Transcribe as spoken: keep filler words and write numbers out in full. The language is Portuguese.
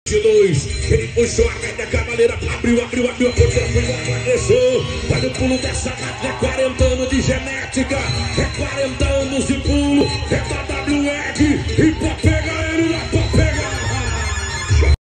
dois, ele puxou a média cavaleira, abriu, abriu, abriu a porteira, foi lá, deixou. Olha o pulo dessa máquina, é quarenta anos de genética, é quarenta anos de pulo, é